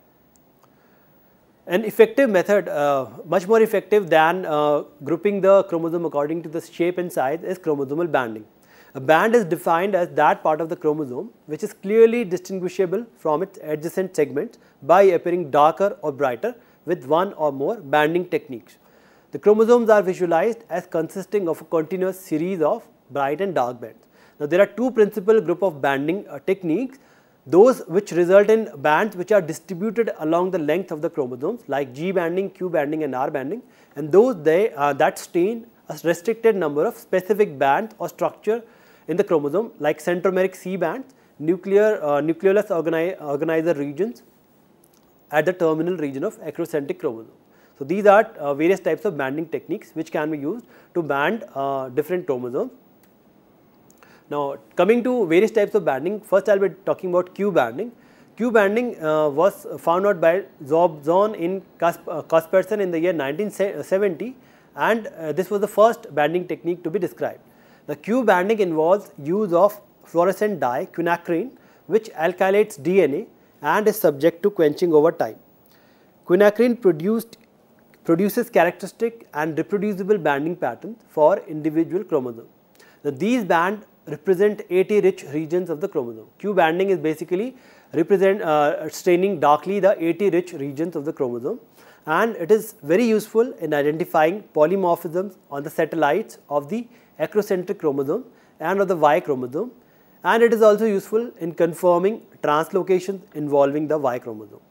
An effective method, uh, much more effective than uh, grouping the chromosome according to the shape and size, is chromosomal banding. A band is defined as that part of the chromosome which is clearly distinguishable from its adjacent segments by appearing darker or brighter with one or more banding techniques. The chromosomes are visualized as consisting of a continuous series of bright and dark bands. Now, there are two principal group of banding uh, techniques: those which result in bands which are distributed along the length of the chromosomes like G banding, Q banding and R banding, and those they uh, that stain a restricted number of specific bands or structure in the chromosome like centromeric C bands, nuclear uh, nucleolus organi organizer regions at the terminal region of acrocentric chromosome. So, these are uh, various types of banding techniques which can be used to band uh, different chromosomes. Now, coming to various types of banding, first I will be talking about Q banding. Q banding uh, was found out by Zobzon in Kasperson in the year nineteen seventy, and uh, this was the first banding technique to be described. The Q banding involves use of fluorescent dye quinacrine, which alkylates D N A and is subject to quenching over time. Quinacrine produced, produces characteristic and reproducible banding patterns for individual chromosomes. Now, these bands represent A T rich regions of the chromosome. Q banding is basically represent uh, staining darkly the A T rich regions of the chromosome, and it is very useful in identifying polymorphisms on the satellites of the acrocentric chromosome and of the Y chromosome, and it is also useful in confirming translocations involving the Y chromosome.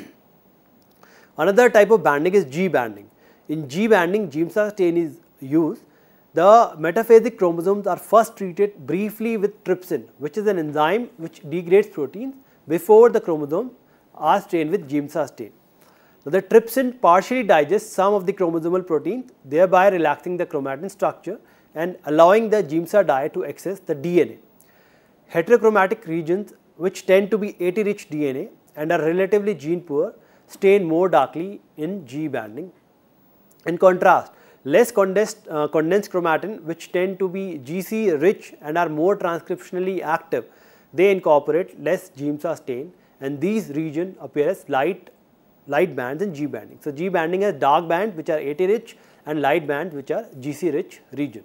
Another type of banding is G banding. In G banding, Giemsa stain is used. The metaphasic chromosomes are first treated briefly with trypsin, which is an enzyme which degrades proteins before the chromosomes are stained with Giemsa stain. So, the trypsin partially digests some of the chromosomal proteins, thereby relaxing the chromatin structure and allowing the Giemsa dye to access the D N A. Heterochromatic regions, which tend to be A T rich D N A and are relatively gene poor, stain more darkly in G banding. In contrast, less condensed, uh, condensed chromatin, which tend to be G C rich and are more transcriptionally active, they incorporate less Giemsa stain, and these regions appear as light, light bands in G banding. So, G banding has dark bands which are A T rich and light bands which are G C rich region.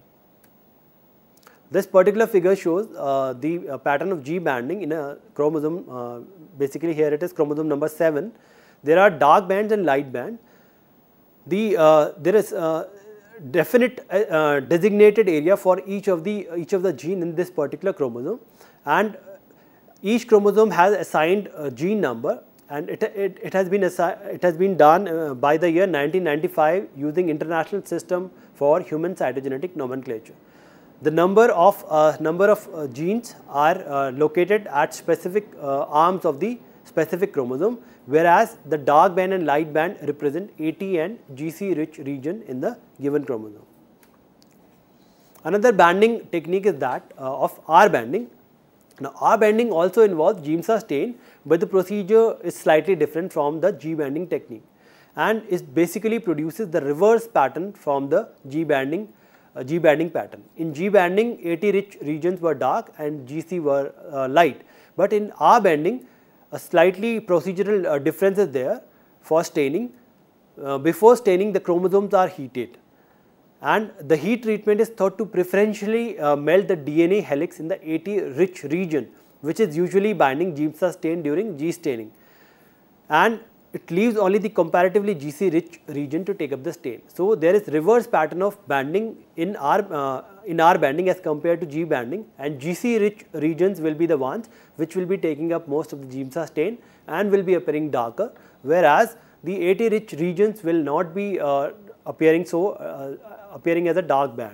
This particular figure shows uh, the uh, pattern of G banding in a chromosome. Uh, basically, here it is chromosome number seven. There are dark bands and light bands. The uh, there is uh, definite uh, uh, designated area for each of the uh, each of the gene in this particular chromosome, and each chromosome has assigned a gene number, and it it, it has been it has been done uh, by the year nineteen ninety-five using International System for Human Cytogenetic Nomenclature. The number of uh, number of uh, genes are uh, located at specific uh, arms of the specific chromosome, whereas the dark band and light band represent A T and G C rich region in the given chromosome. Another banding technique is that uh, of R banding. Now, R banding also involves Giemsa stain, but the procedure is slightly different from the G banding technique, and it basically produces the reverse pattern from the G banding uh, G banding pattern. In G banding, A T rich regions were dark and G C were uh, light, but in R banding, a slightly procedural uh, difference is there for staining. Uh, before staining, the chromosomes are heated, and the heat treatment is thought to preferentially uh, melt the D N A helix in the A T rich region, which is usually binding Giemsa stain during G staining, and it leaves only the comparatively G C rich region to take up the stain. So, there is reverse pattern of banding in R uh, in R banding as compared to G banding, and G C rich regions will be the ones which will be taking up most of the Giemsa stain and will be appearing darker, whereas the A T rich regions will not be uh, appearing so uh, appearing as a dark band.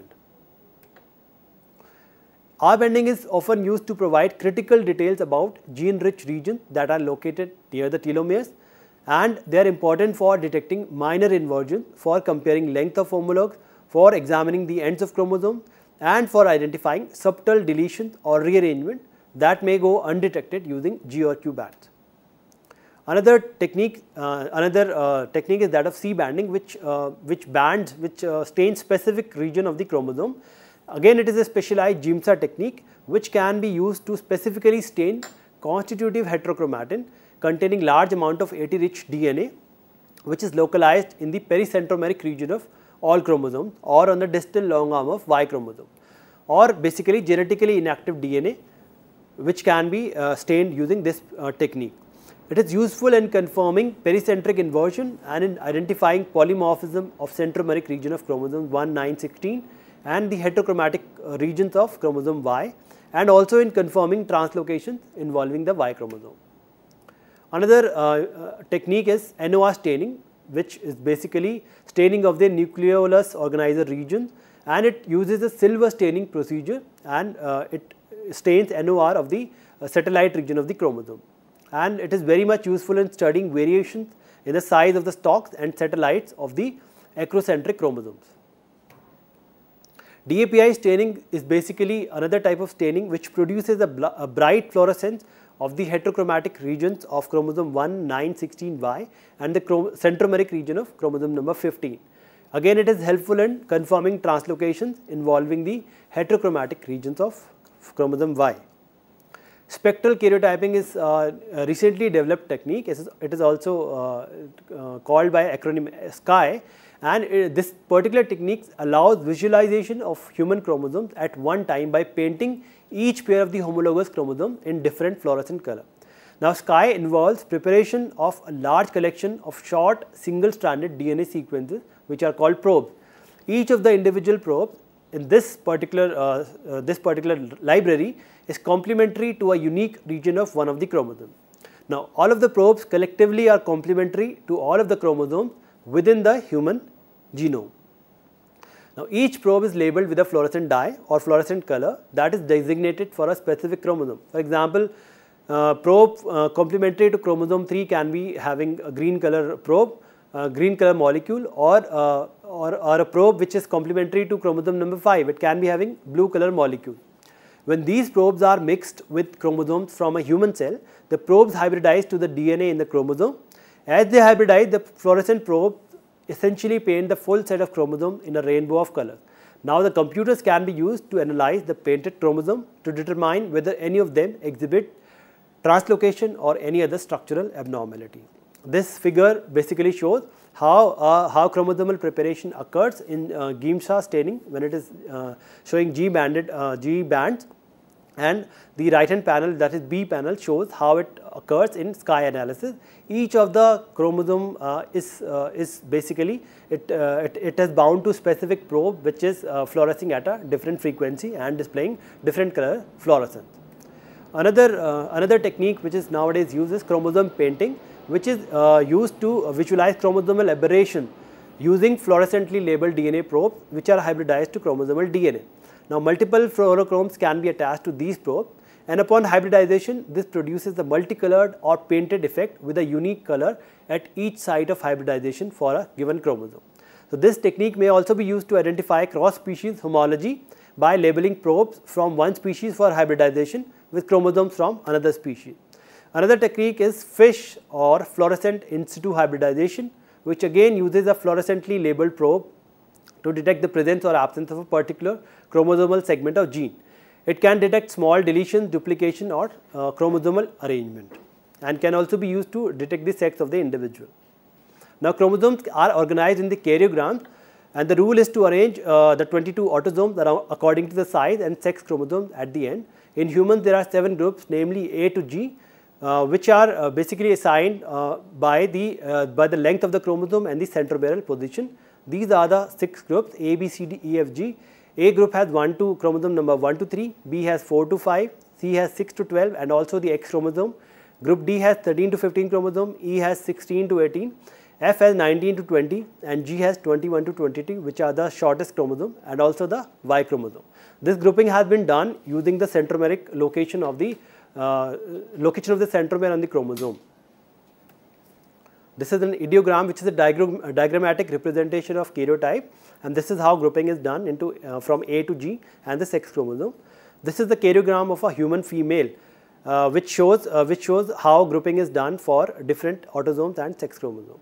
R banding is often used to provide critical details about gene rich regions that are located near the telomeres, and they are important for detecting minor inversion, for comparing length of homologs, for examining the ends of chromosomes, and for identifying subtle deletions or rearrangement that may go undetected using G or Q bands. Another technique, uh, another uh, technique is that of C banding, which uh, which bands which uh, stain specific region of the chromosome. Again, it is a specialized Giemsa technique which can be used to specifically stain constitutive heterochromatin containing large amount of A T rich D N A, which is localized in the pericentromeric region of all chromosomes or on the distal long arm of Y chromosome, or basically genetically inactive D N A, which can be uh, stained using this uh, technique. It is useful in confirming pericentric inversion and in identifying polymorphism of centromeric region of chromosomes one, nine, sixteen and the heterochromatic uh, regions of chromosome Y, and also in confirming translocations involving the Y chromosome. Another uh, uh, technique is N O R staining, which is basically staining of the nucleolus organizer region, and it uses a silver staining procedure, and uh, it stains N O R of the uh, satellite region of the chromosome, and it is very much useful in studying variations in the size of the stalks and satellites of the acrocentric chromosomes. D A P I staining is basically another type of staining which produces a, a bright fluorescence of the heterochromatic regions of chromosome one, nine, sixteen Y and the centromeric region of chromosome number fifteen. Again, it is helpful in confirming translocations involving the heterochromatic regions of chromosome Y. Spectral karyotyping is uh, a recently developed technique. It is, it is also uh, uh, called by acronym S C I, and it, this particular technique allows visualization of human chromosomes at one time by painting each pair of the homologous chromosome in different fluorescent color. Now, S C I involves preparation of a large collection of short single-stranded D N A sequences which are called probes. Each of the individual probes in this particular uh, uh, this particular library is complementary to a unique region of one of the chromosomes. Now, all of the probes collectively are complementary to all of the chromosomes within the human genome. Now, each probe is labeled with a fluorescent dye or fluorescent color that is designated for a specific chromosome. For example, uh, probe uh, complementary to chromosome three can be having a green color probe, uh, green color molecule, or, uh, or, or a probe which is complementary to chromosome number five, it can be having blue color molecule. When these probes are mixed with chromosomes from a human cell, the probes hybridize to the D N A in the chromosome. As they hybridize, the fluorescent probes essentially paint the full set of chromosomes in a rainbow of colors. Now, the computers can be used to analyze the painted chromosome to determine whether any of them exhibit translocation or any other structural abnormality. This figure basically shows how, uh, how chromosomal preparation occurs in uh, Giemsa staining when it is uh, showing G banded uh, G bands, and the right hand panel, that is B panel, shows how it occurs in S C I analysis. Each of the chromosome uh, is, uh, is basically it, uh, it, it is bound to specific probe which is uh, fluorescing at a different frequency and displaying different color fluorescence. Another, uh, another technique which is nowadays used is chromosome painting, which is uh, used to visualize chromosomal aberration using fluorescently labeled D N A probes which are hybridized to chromosomal D N A. Now, multiple fluorochromes can be attached to these probes, and upon hybridization, this produces a multicolored or painted effect with a unique color at each site of hybridization for a given chromosome. So, this technique may also be used to identify cross-species homology by labeling probes from one species for hybridization with chromosomes from another species. Another technique is FISH or fluorescent in situ hybridization, which again uses a fluorescently labeled probe to detect the presence or absence of a particular chromosomal segment of gene. It can detect small deletions, duplication, or uh, chromosomal arrangement, and can also be used to detect the sex of the individual. Now, chromosomes are organized in the karyograms, and the rule is to arrange uh, the twenty-two autosomes around according to the size and sex chromosomes at the end. In humans, there are seven groups, namely A to G, uh, which are uh, basically assigned uh, by the uh, by the length of the chromosome and the centromeral position. These are the six groups: A, B, C, D, E, F, G. A group has one to chromosome number one to three, B has four to five, C has six to twelve, and also the X chromosome. Group D has thirteen to fifteen chromosome, E has sixteen to eighteen, F has nineteen to twenty, and G has twenty-one to twenty-two, which are the shortest chromosome, and also the Y chromosome. This grouping has been done using the centromeric location of the uh, location of the centromere on the chromosome. This is an ideogram, which is a, diagram, a diagrammatic representation of karyotype, and this is how grouping is done into uh, from A to G and the sex chromosome. This is the karyogram of a human female, uh, which shows uh, which shows how grouping is done for different autosomes and sex chromosomes.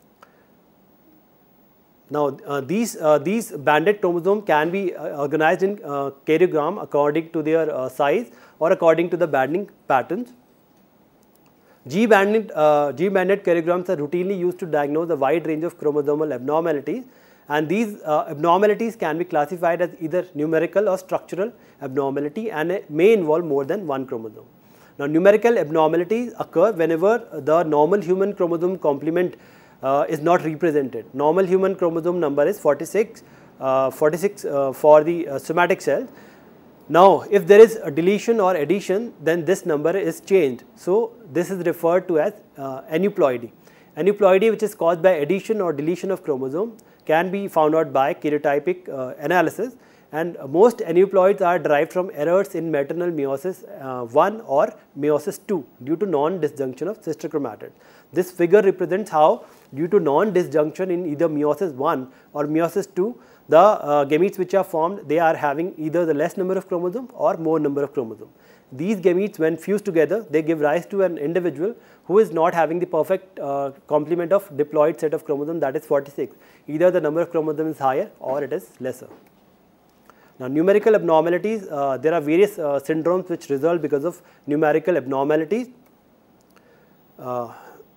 Now, uh, these uh, these banded chromosomes can be uh, organized in uh, karyogram according to their uh, size or according to the banding patterns. G-banded uh, G-banded karyograms are routinely used to diagnose a wide range of chromosomal abnormalities, and these uh, abnormalities can be classified as either numerical or structural abnormality, and it may involve more than one chromosome. Now, numerical abnormalities occur whenever the normal human chromosome complement uh, is not represented. Normal human chromosome number is forty-six, uh, forty-six uh, for the uh, somatic cells. Now, if there is a deletion or addition, then this number is changed. So, this is referred to as uh, aneuploidy. Aneuploidy, which is caused by addition or deletion of chromosome, can be found out by karyotypic uh, analysis, and most aneuploids are derived from errors in maternal meiosis uh, one or meiosis two due to non-disjunction of sister chromatids. This figure represents how due to non-disjunction in either meiosis one or meiosis two, the uh, gametes which are formed, they are having either the less number of chromosomes or more number of chromosomes. These gametes, when fused together, they give rise to an individual who is not having the perfect uh, complement of diploid set of chromosomes, that is forty-six. Either the number of chromosomes is higher or it is lesser. Now, numerical abnormalities, uh, there are various uh, syndromes which result because of numerical abnormalities. Uh,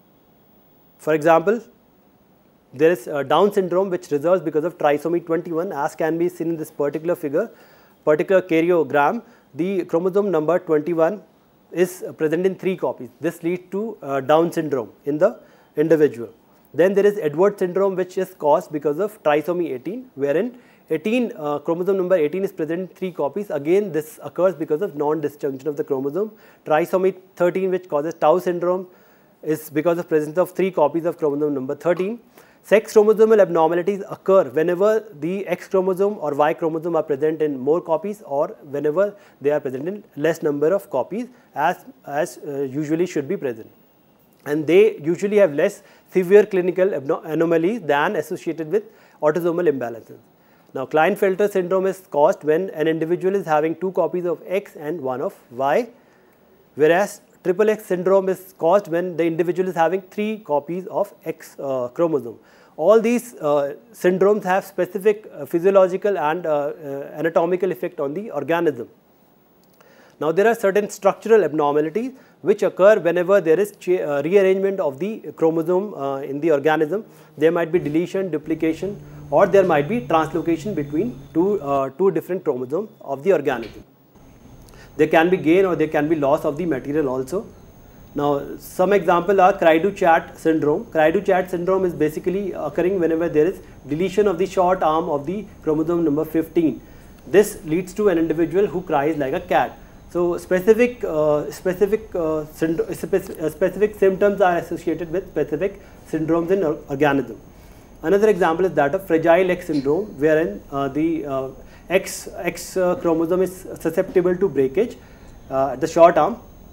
for example, there is uh, Down syndrome which results because of trisomy twenty-one, as can be seen in this particular figure, particular karyogram. The chromosome number twenty-one is present in three copies. This leads to uh, Down syndrome in the individual. Then there is Edwards syndrome, which is caused because of trisomy eighteen, wherein eighteen uh, chromosome number eighteen is present in three copies. Again, this occurs because of non-disjunction of the chromosome. Trisomy thirteen, which causes Tau syndrome, is because of presence of three copies of chromosome number thirteen. Sex chromosomal abnormalities occur whenever the X chromosome or Y chromosome are present in more copies, or whenever they are present in less number of copies, as, as uh, usually should be present. And they usually have less severe clinical anomalies than associated with autosomal imbalances. Now, Klinefelter syndrome is caused when an individual is having two copies of X and one of Y, whereas triple X syndrome is caused when the individual is having three copies of X uh, chromosome. All these uh, syndromes have specific uh, physiological and uh, uh, anatomical effect on the organism. Now, there are certain structural abnormalities which occur whenever there is uh, rearrangement of the chromosome uh, in the organism. There might be deletion, duplication, or there might be translocation between two, uh, two different chromosomes of the organism. There can be gain or there can be loss of the material also. Now, some examples are Cry-du-Chat syndrome. Cry-du-Chat syndrome is basically occurring whenever there is deletion of the short arm of the chromosome number fifteen. This leads to an individual who cries like a cat. So, specific uh, specific uh, speci uh, specific symptoms are associated with specific syndromes in organism. Another example is that of Fragile X syndrome, wherein uh, the uh, X, X uh, chromosome is susceptible to breakage uh, at the short arm.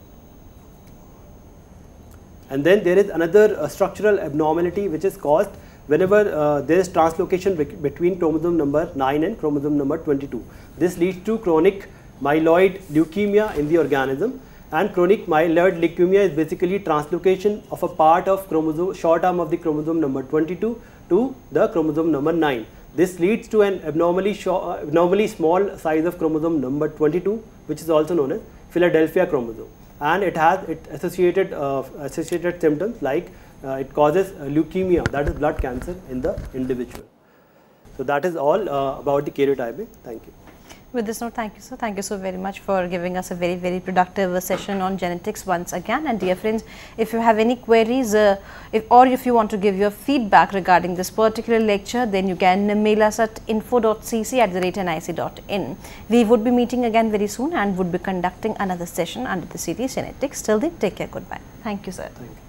And then there is another uh, structural abnormality which is caused whenever uh, there is translocation be between chromosome number nine and chromosome number twenty-two. This leads to chronic myeloid leukemia in the organism, and chronic myeloid leukemia is basically translocation of a part of chromosome short arm of the chromosome number twenty-two to the chromosome number nine. This leads to an abnormally, uh, abnormally small size of chromosome number twenty-two, which is also known as Philadelphia chromosome, and it has it associated uh, associated symptoms like uh, it causes uh, leukemia, that is blood cancer in the individual. So that is all uh, about the karyotyping. Thank you. With this note, thank you, sir. Thank you so very much for giving us a very, very productive session on genetics once again. And dear friends, if you have any queries uh, if, or if you want to give your feedback regarding this particular lecture, then you can mail us at info dot c c at the rate n i c dot in. We would be meeting again very soon and would be conducting another session under the series Genetics. Till then, take care. Goodbye. Thank you, sir. Thank you.